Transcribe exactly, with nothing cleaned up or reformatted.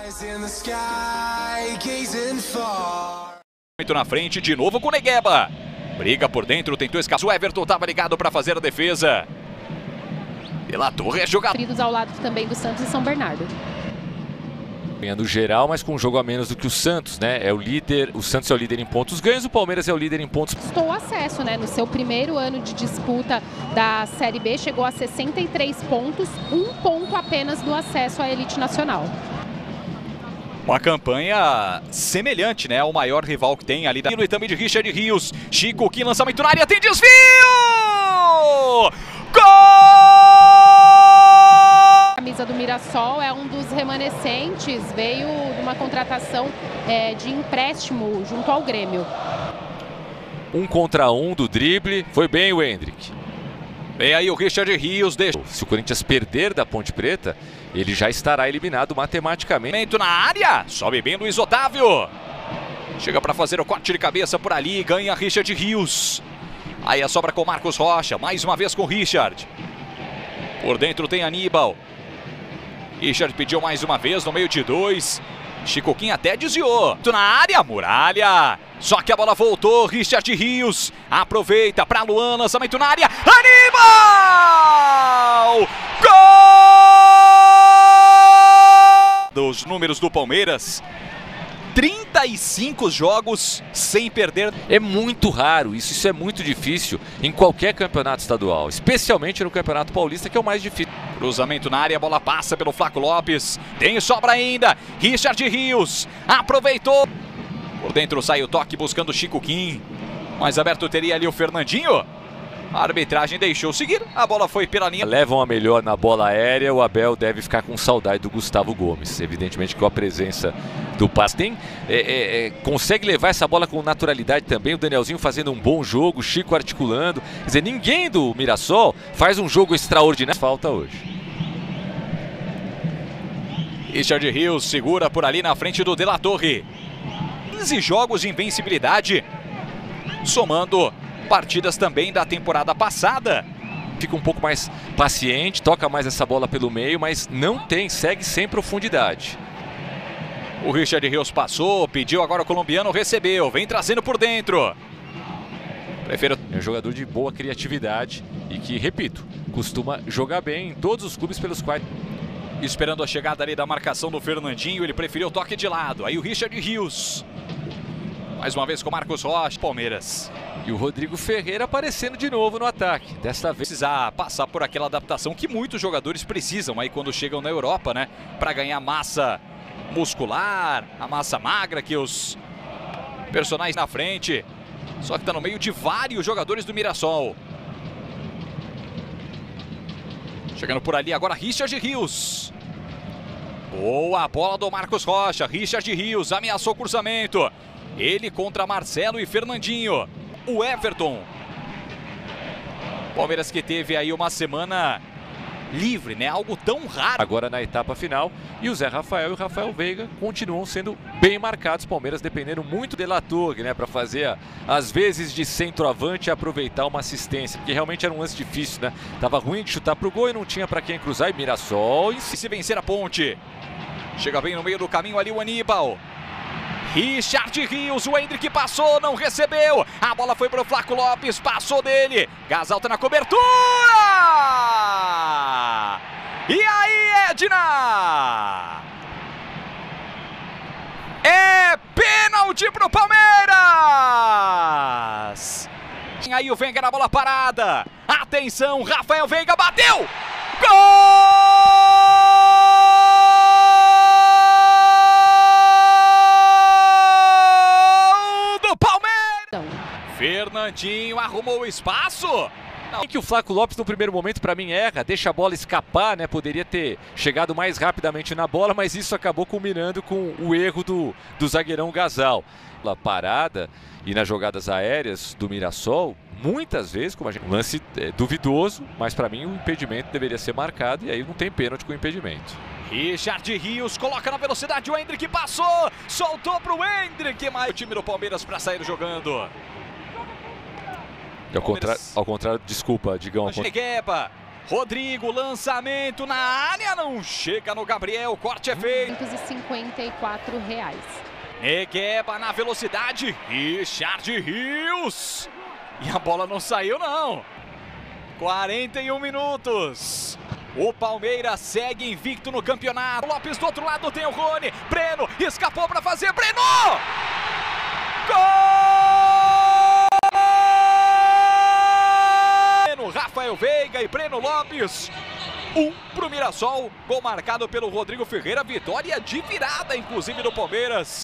Muito na frente, de novo com o Negueba. Briga por dentro, tentou escapar. O Everton estava ligado para fazer a defesa. Pela torre é jogado. Ao lado também do Santos e São Bernardo. Ganhando geral, mas com um jogo a menos do que o Santos, né? É o líder, o Santos é o líder em pontos ganhos, o Palmeiras é o líder em pontos. Conquistou acesso, né? No seu primeiro ano de disputa da Série B, chegou a sessenta e três pontos, um ponto apenas do acesso à elite nacional. Uma campanha semelhante, né? Ao maior rival que tem ali da... E também de Richard Rios. Chico, que lançamento na área, tem desvio! Gol! A camisa do Mirassol é um dos remanescentes, veio de uma contratação é, de empréstimo junto ao Grêmio. Um contra um do drible, foi bem o Hendrick. Vem aí o Richard Rios. Deixa. Se o Corinthians perder da Ponte Preta, ele já estará eliminado matematicamente. Na área, sobe bem Luiz Otávio. Chega para fazer o corte de cabeça por ali, ganha Richard Rios. Aí a sobra com Marcos Rocha, mais uma vez com Richard. Por dentro tem Aníbal. Richard pediu mais uma vez no meio de dois. Chicoquinho até desviou. Na área, Muralha. Só que a bola voltou. Richard Rios aproveita para Luan. Lançamento na área. Aníbal! Gol! Dos números do Palmeiras. trinta e cinco jogos sem perder. É muito raro isso, isso é muito difícil em qualquer campeonato estadual, especialmente no Campeonato Paulista, que é o mais difícil. Cruzamento na área, a bola passa pelo Flaco Lopes. Tem sobra ainda. Richard Rios aproveitou. Por dentro sai o toque buscando o Chico Kim. Mais aberto teria ali o Fernandinho. A arbitragem deixou seguir, a bola foi pela linha. Levam a melhor na bola aérea, o Abel deve ficar com saudade do Gustavo Gomes. Evidentemente que com a presença do Pastem, é, é, é, consegue levar essa bola com naturalidade também. O Danielzinho fazendo um bom jogo, o Chico articulando. Quer dizer, ninguém do Mirassol faz um jogo extraordinário. Falta hoje. Richard Rios segura por ali na frente do De La Torre. quinze jogos de invencibilidade, somando partidas também da temporada passada. Fica um pouco mais paciente, toca mais essa bola pelo meio, mas não tem, segue sem profundidade. O Richard Rios passou, pediu, agora o colombiano recebeu, vem trazendo por dentro. Prefiro... É um jogador de boa criatividade e que, repito, costuma jogar bem em todos os clubes pelos quais... Esperando a chegada ali da marcação do Fernandinho, ele preferiu o toque de lado. Aí o Richard Rios. Mais uma vez com Marcos Rocha, Palmeiras. E o Rodrigo Ferreira aparecendo de novo no ataque. Desta vez precisa passar por aquela adaptação que muitos jogadores precisam aí quando chegam na Europa, né? Para ganhar massa muscular, a massa magra que os personagens na frente. Só que tá no meio de vários jogadores do Mirassol. Chegando por ali agora Richard Rios. Boa bola do Marcos Rocha. Richard Rios ameaçou o cruzamento. Ele contra Marcelo e Fernandinho. O Everton. Palmeiras que teve aí uma semana livre, né? Algo tão raro. Agora na etapa final. E o Zé Rafael e o Rafael Veiga continuam sendo bem marcados. Palmeiras dependendo muito de La Torre, né? Para fazer, às vezes, de centroavante e aproveitar uma assistência. Porque realmente era um lance difícil, né? Tava ruim de chutar pro gol e não tinha para quem cruzar. E Mirassol. E se vencer a ponte. Chega bem no meio do caminho ali o Aníbal. Richard Rios, o Hendrick passou, não recebeu. A bola foi para o Flaco Lopes, passou dele. Gasalta na cobertura. E aí, Edna? É pênalti pro Palmeiras. Aí o Veiga na bola parada. Atenção, Rafael Veiga bateu. Gol! Fernandinho arrumou o espaço. Não. Que o Flaco Lopes no primeiro momento para mim erra, deixa a bola escapar, né? Poderia ter chegado mais rapidamente na bola, mas isso acabou culminando com o erro do, do zagueirão Gasal. A parada e nas jogadas aéreas do Mirassol, muitas vezes, como a gente, um lance é, duvidoso, mas para mim o impedimento deveria ser marcado e aí não tem pênalti com impedimento. Richard Rios coloca na velocidade, o Hendrick passou, soltou pro Hendrick, mas o time do Palmeiras para sair jogando. Ao contrário, ao contrário, desculpa, Digão. Negueba Rodrigo, lançamento na área, não chega no Gabriel, corte é feito. duzentos e cinquenta e quatro reais. Negueba na velocidade, Richard Rios. E a bola não saiu não. quarenta e um minutos. O Palmeiras segue invicto no campeonato. Lopes do outro lado tem o Rony. Breno escapou para fazer. Breno! Gol! Rafael Veiga e Breno Lopes. Um pro Mirassol. Gol marcado pelo Rodrigo Ferreira. Vitória de virada, inclusive, do Palmeiras.